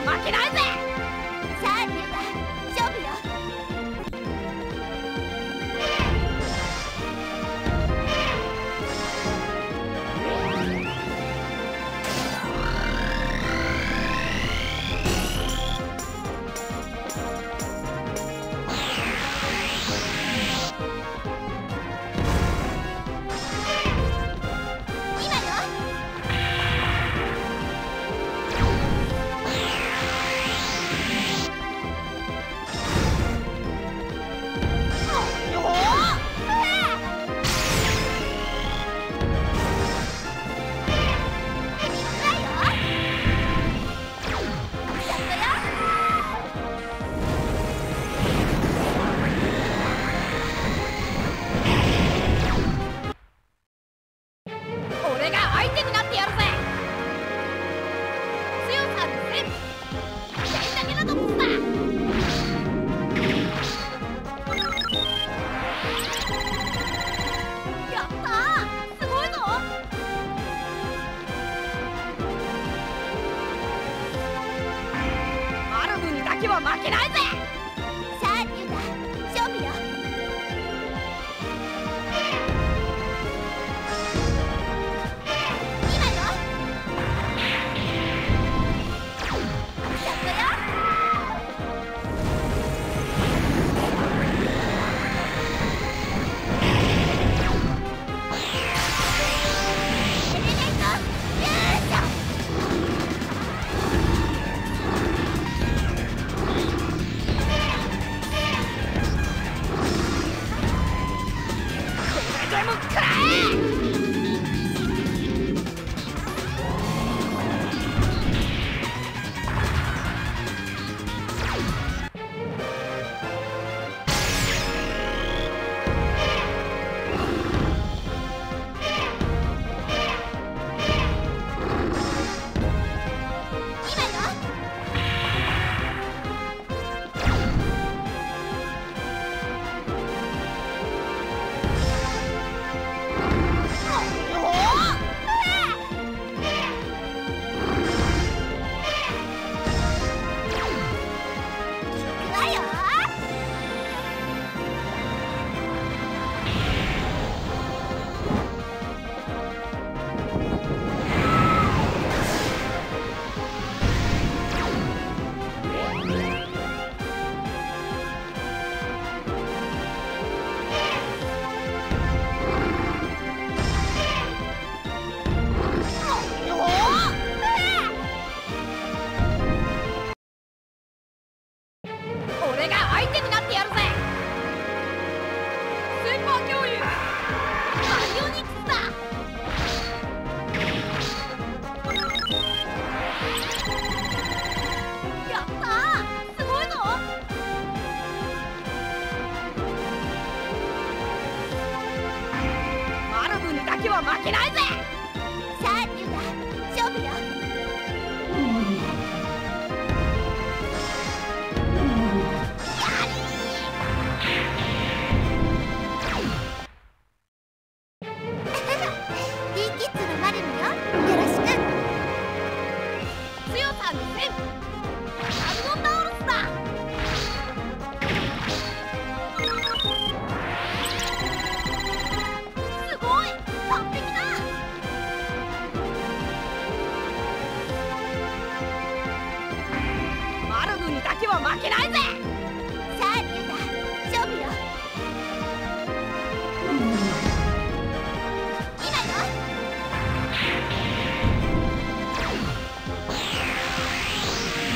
負けないぜ。 さあリュウタ、勝負よ。 俺が相手になってやるぜ。強さ全だけのトップスだ。やったー、すごいぞ。マルブにだけは負けないぜ。 さあリュウタ、勝負よ。 でも食らえ。俺が相手になってやるぜ。スーパー恐竜バイオニクスだ。やったー、すごいぞ。マルブにだけは負けないぜ。 さあリュウタ、勝負よ。 強さ全ダブノタウルスだ。すごい完璧だ。マルブにだけは負けないぜ。 さあリュウタ、勝負よ。今よ。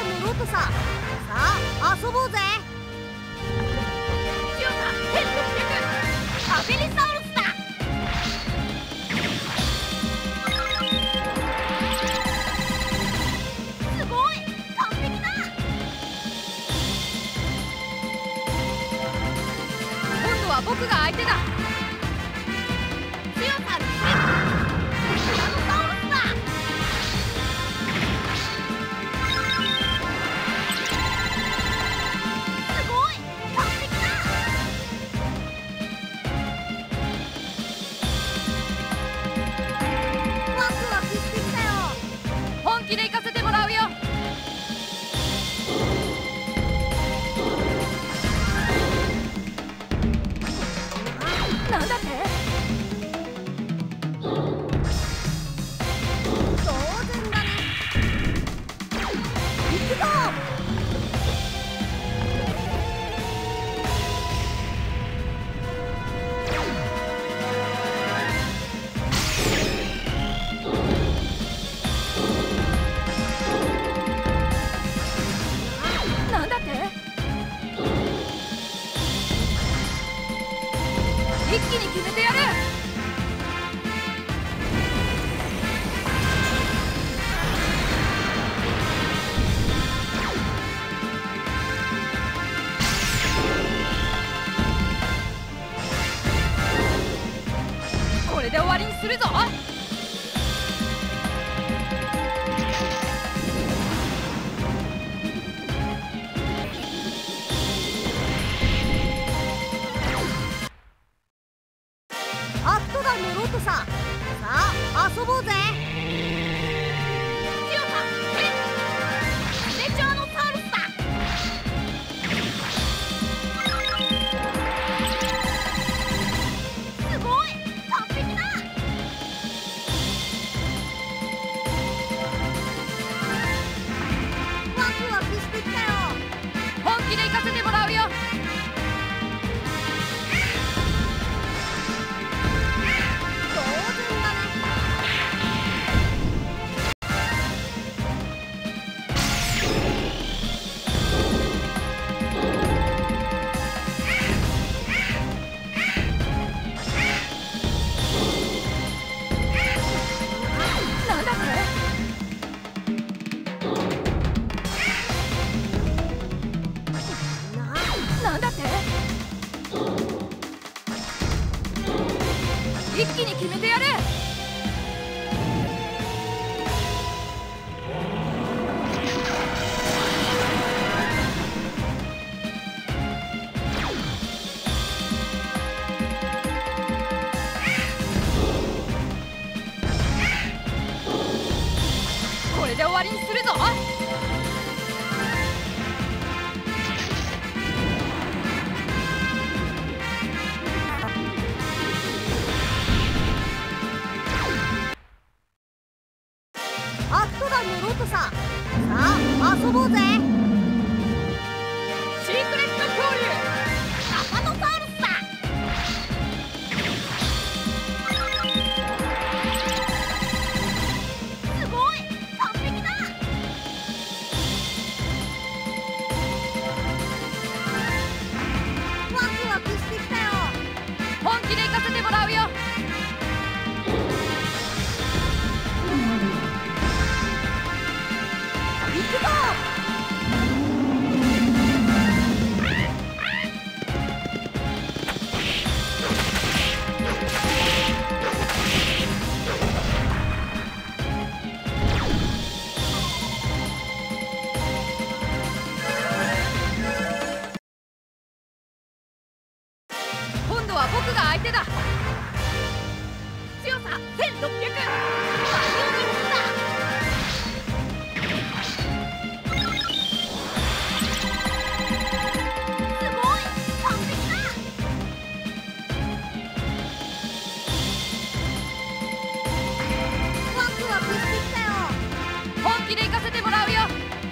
乗ろうとさ。さあ遊ぼうぜ。 強さ1600アベリサウルスだ。すごい完璧だ。今度は僕が相手だ。強さ2000ティラノサウルスだ。すごい完璧だ。 ワクワクしてきたよ。 本気で行かせてもらうよ。なんだって？ 当然だね。行くぞ。 なんだって？一気に決めてやる。これで終わりにするぞ。 アクトガン乗ろうとさ。さあ遊ぼうぜ。 強さ1000レチャーノサウルスだ。すごい完璧だ。 ワクワクしてきたよ。 本気で行かせてもらうよ。 当然だね。 なんだって？なんだって？一気に決めてやる。これで終わりにするぞ。 アクトガン乗ろうとさ。さあ遊ぼうぜ。 シークレット恐竜タカノサウルスだ。すごい完璧だ。 ワクワクしてきたよ。 本気で行かせてもらうよ。 行くぞ。 今度は僕が相手だ。強さ1600バイオニクスだ。すごい完璧だ。 ワクワクしてきたよ。 本気で行かせてもらうよ。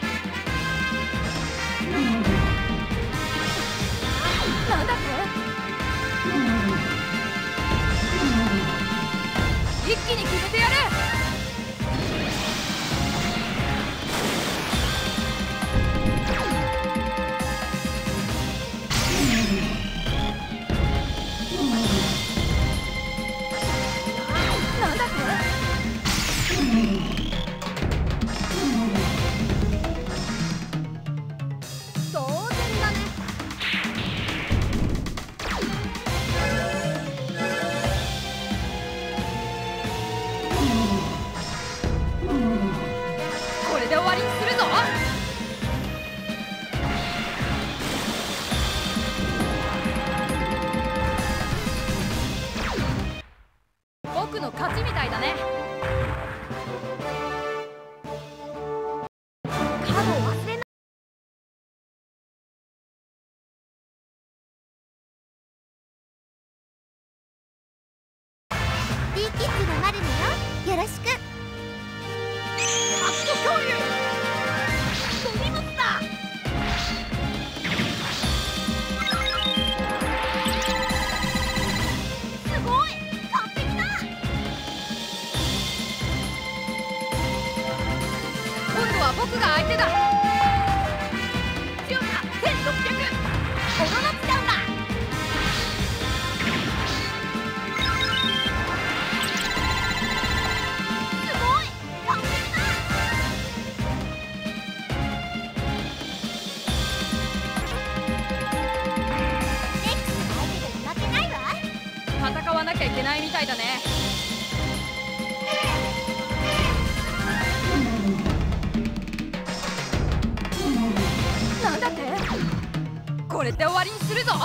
なんだって？一気に決めてやる。 D キッズのマルムよ、よろしく。 アクト恐竜飛びますだ。 すごい完璧だ。 今度は僕が相手だ。強さ1600この夏ちゃんだ。 すごい完璧だ。レックスの相手で負けないわ。 戦わなきゃいけないみたいだね。なんだって？これで終わりにするぞ。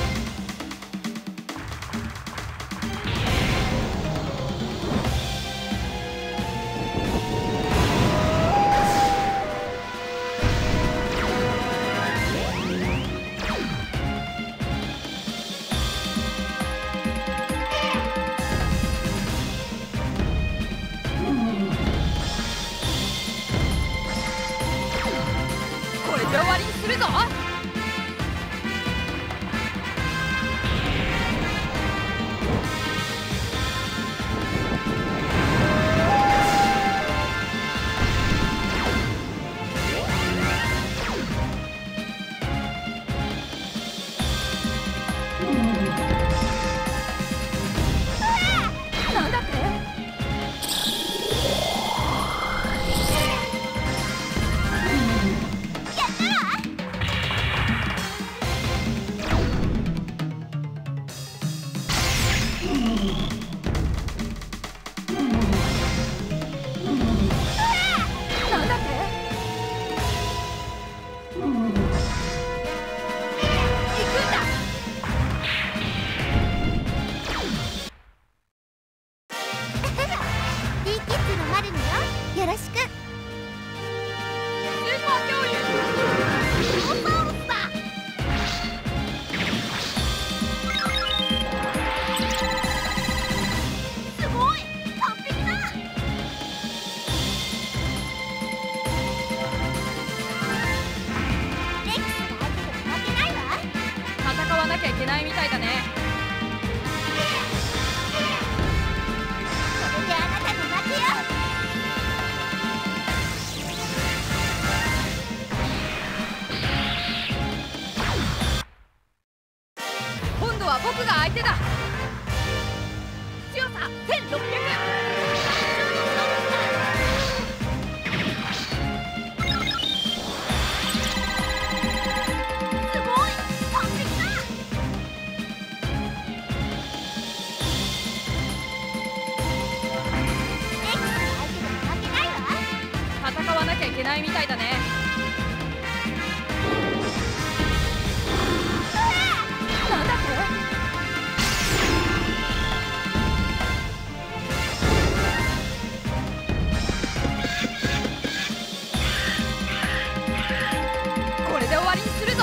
これで終わりにするぞ。なんだって？ やったわ。 なんだって？行くんだ。 D キッズのマルムよ、よろしく。 スーパー恐竜モノサウルスだ。 すごい完璧だ。レックスの相手で負けないわ。 戦わなきゃいけないみたいだね。 これであなたの負けよ。 今度は僕が相手だ。強さ1600 すごい完璧だ。レックスの相手で負けないわ。 戦わなきゃいけないみたいだね。なんだって？これで終わりにするぞ。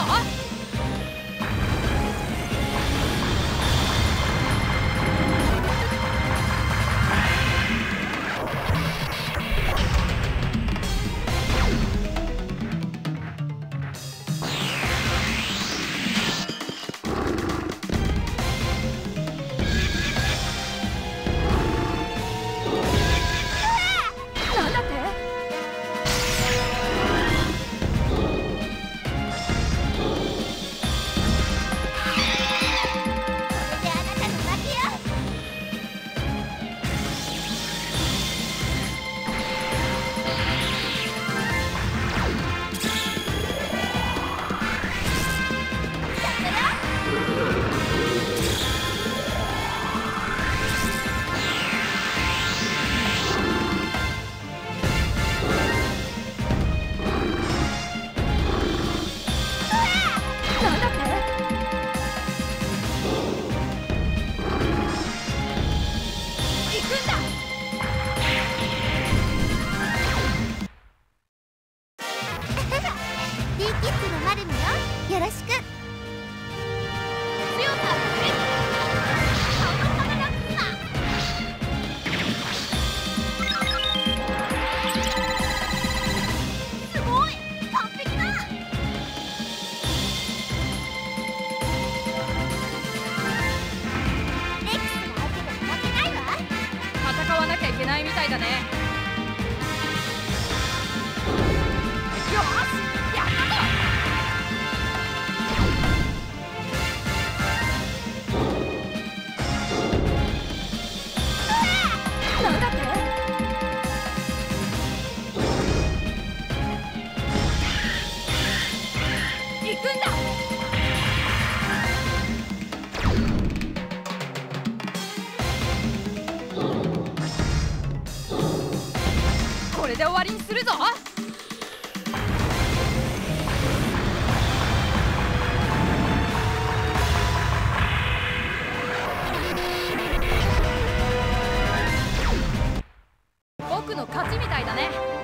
なんだって？ これであなたの負けよ。やったよ。 なんだって？行くんだ。 D キッズのマルムよ、よろしく。 強さ1000。カウントサガナックスだ。 ないみたいだね。よし、やったぞ。なんだって？行くんだ。これで終わりにするぞ。僕の勝ちみたいだね。